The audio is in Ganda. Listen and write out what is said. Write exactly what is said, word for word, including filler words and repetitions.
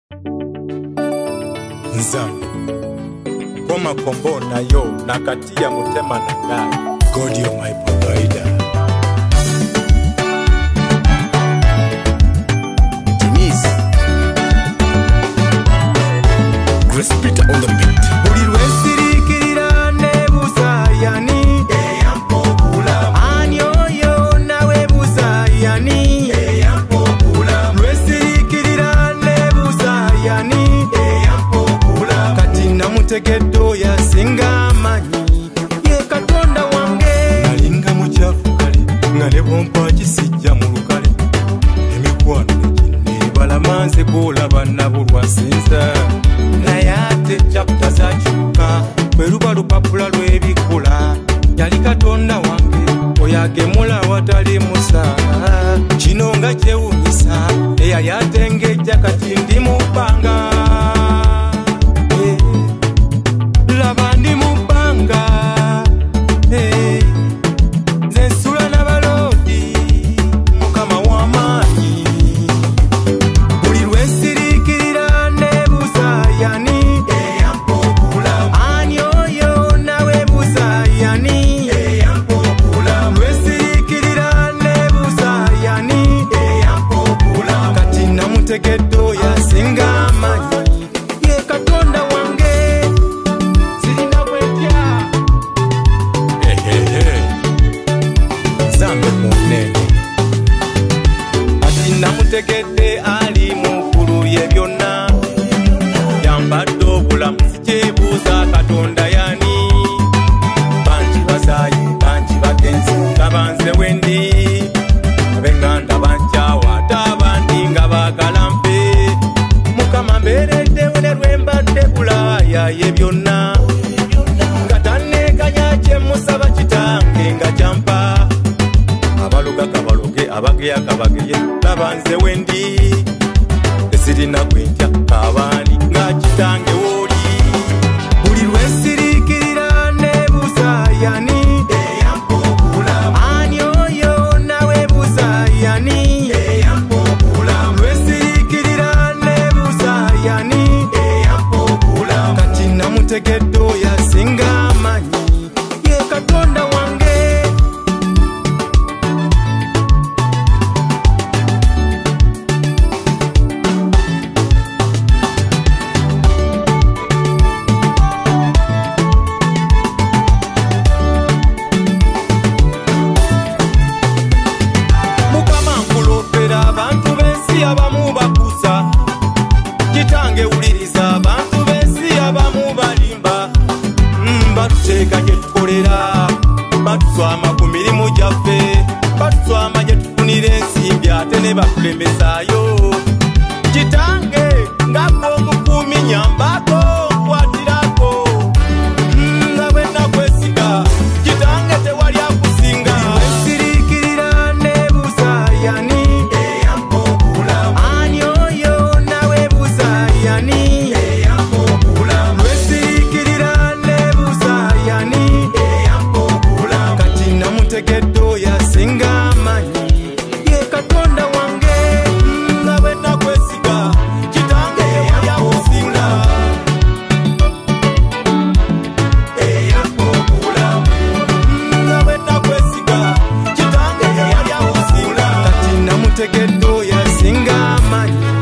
Nzambe Koma kombo na yo nakati ya mutema na ngai. God you're my provider. Denise Grace Peter on the beat. Buli lwesirikirira nebuuza yani eyampopula ani oyo nawebuuza yani eyampopula lwesirikirira nebuuza yani eyampopula kati namutegedde oyo asinga amanyi ye Katonda wange. Nalinga muchafu kale nga ne bwompa kisijja mu lukale emikwano nebala manze golaba nabulwa sinza naye ate chapta zakyuka bwe luba lupapula lw'ebikula yali Katonda wange oyo agemula awatali musaala. Kino nga kyewunyisa eyali atengejja kati ndi mu bbanga. Eh, laba ndi mu bbanga. Eh, nze nsula n'abaloodi Mukama w'amaanyi. Buli lwesirikirira nebuuza yani eyampopula ani oyo nawebuuza yani eyampopula lwesirikirira nebuuza yani eyampopula kati namutegedde oyo asinga amanyi ye Katonda wange. Sirina kwetya ehehe Nzambe munene ati namutegedde ali mu ggulu ye byonna yambadde obulamu sikyebuuza Katonda yani. Bangi bazaayi bangi bagenzi nga banze wendi ab'enganda bankyawa ate abandi nga baagala mpe. Mukama mbeereddewo ne lwembadde bulaaya ye byonna nga tanneekanya kye musaba kitange nga kyampa. Abaloga kabaloge abageya kabageye laba nze wendi esirina kwentya kabaani nga kitange wooli. Buli lwesirikirira nebuuza yani eyampopula ani oyo nawebuuza yani eyampopula lwesirikirira nebuuza yani eyampopula kati namutegedde oyo asinga amanyi ye Katonda wange. Mukama nkulopera abantu b'ensi abamu bakusa. Kitange wuliriza abantu b'ensi abamu balimba. Mm, batuteeka gye tukolera batuswama ku mirimu gyaffe batuswama gye tufunira ensimbi ate ne bakulembesaayo. Kitange nga gwe omukuumi nyambako nkwatirako. Mm, nga bwe nakwesiga kitange tewali akusinga. Lwesirikirira nebuuza yani eyampopula ani oyo nawebuuza yani eyampopula lwesirikirira nebuuza yani eyampopula kati namutegedde oyo asinga amanyi ye Katonda wange. Mm, nga bwe nakwesiga kitange tewali akusinga. Eyampopula nga bwe nakwesiga kitange tewali akusinga kati namutegedde oyo asinga amanyi